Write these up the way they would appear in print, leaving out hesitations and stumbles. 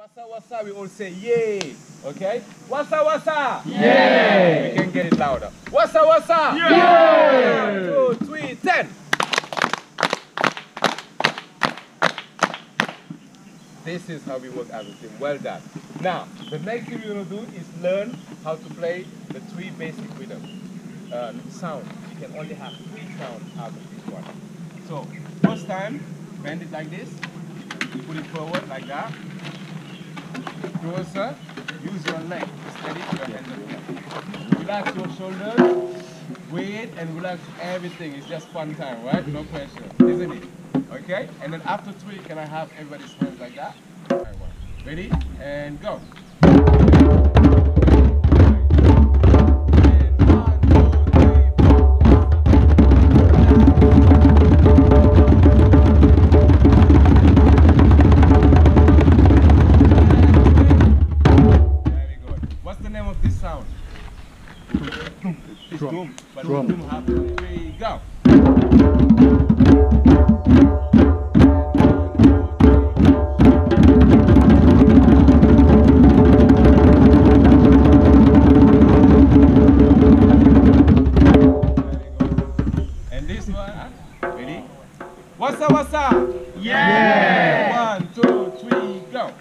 Wassa wassa, we all say yay. Okay? Wassa wassa. Yay! We can get it louder. Wassa wassa. Yay! 1, 2, 3, 10. This is how we work as a team. Well done. Now, the next thing we're going to do is learn how to play the 3 basic rhythms. Sound. You can only have 3 sounds out of this one. So, first time, bend it like this. You put it forward like that. Closer. Use your leg. Steady your hands up here. Relax your shoulders. Wait and relax everything. It's just fun time, right? No pressure, isn't it? Okay? And then after 3, can I have everybody's hands like that? Ready? And go. Drum. But drum have 3, go. And this one, ready? Wassa wassa! Yeah! 1, 2, 3, go.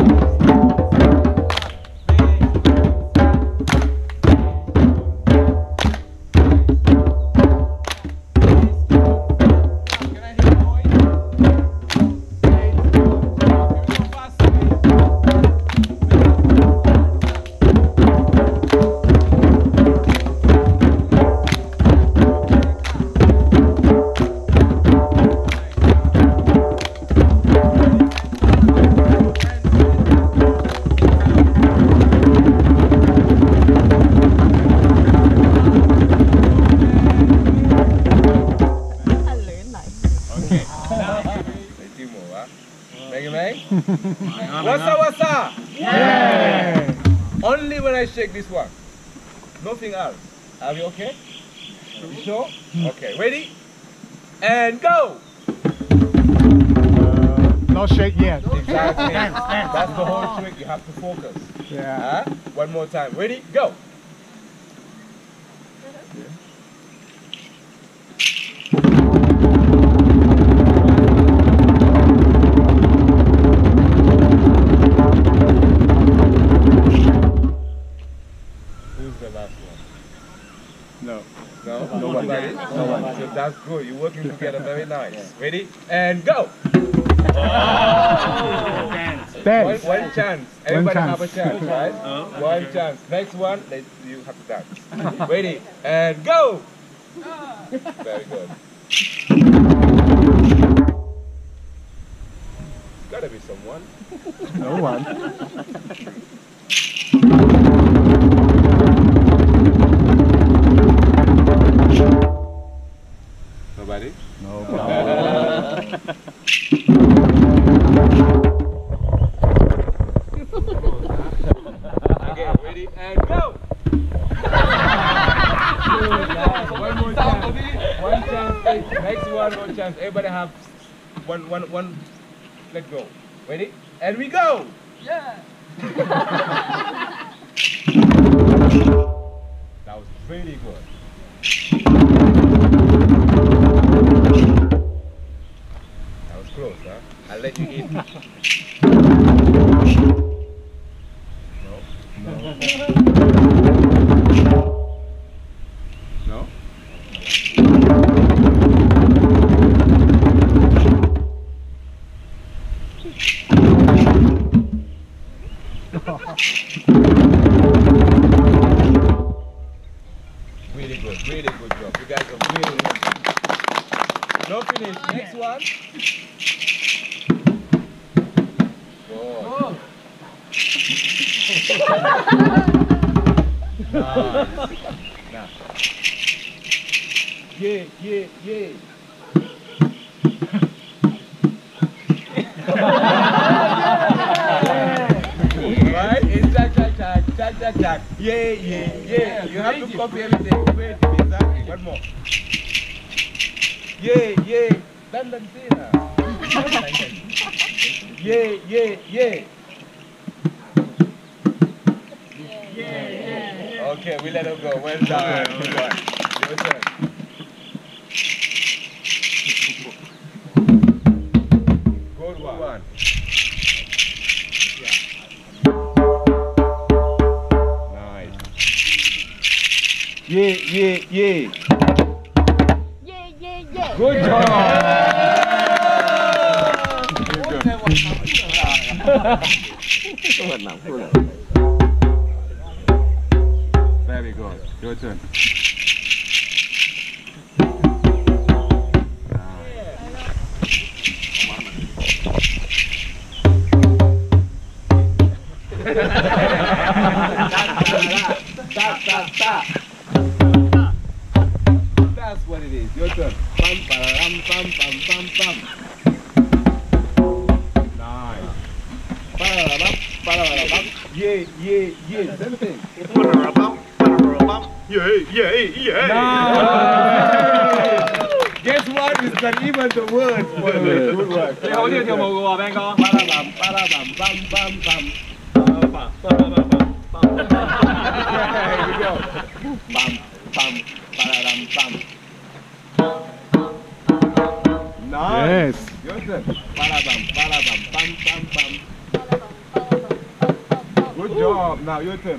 Wassa wassa! Yeah! Only when I shake this one. Nothing else. Are you okay? You sure? Okay, ready? And go! No shake yet. Exactly. That's the whole trick. You have to focus. Yeah. One more time. Ready? Go! The last one? No. No? Nobody. No one. So that's good. You're working together. Very nice. Ready? And go! Dance. One chance. Everybody chance. have a chance, right? One chance. Next one, you have to dance. Ready? And go! Very good. Gotta be someone. No one. Nobody? No. Okay, ready? And go! One more chance. One chance. Next one more chance. Everybody have one. Let go. Ready? And we go! Yeah! That was really good. That was close, huh? I'll let you in. No? Really good job. You guys are really good. No finish. Next one. Good. Nice. Yeah. Right? It's jack. Yeah. You have to copy everything. Wait, exactly. One more. Yeah. Dandan sila. Yeah. Okay, we let him go. Well done. Good one. Your turn. Good one. Nice. Yeah. Good job. Very good. Your turn. That's what it is. Your turn. Bum, ba-da-dum, bum, bum, bum, bum. Nice. Ba-da-da-bum, ba-da-da-bum. Yeah. Same thing. Nice. Guess what? It's not even the words. Good work. 你好中意跳舞嘅喎，Ben 哥。 Ba-da-bum, ba-da-bum, bum, bum, bum. Here we go. Bum, bum, ba-da-dum, bum. Nice. Yes. Your turn. Ba-da-bum, ba-da-bum, bum, bum, bum. Good job. Now your turn.